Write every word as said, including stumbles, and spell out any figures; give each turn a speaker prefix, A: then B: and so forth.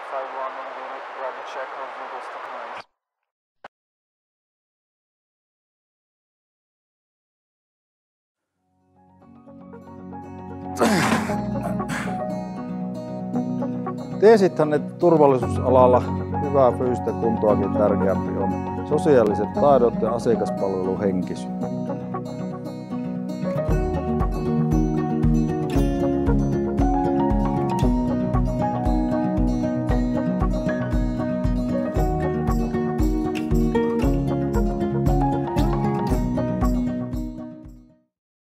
A: if I run and do grab a check or do those techniques.
B: Tiesithän, että turvallisuusalalla hyvää fyysistä kuntoakin tärkeämpi on sosiaaliset taidot ja asiakaspalveluhenkisyys.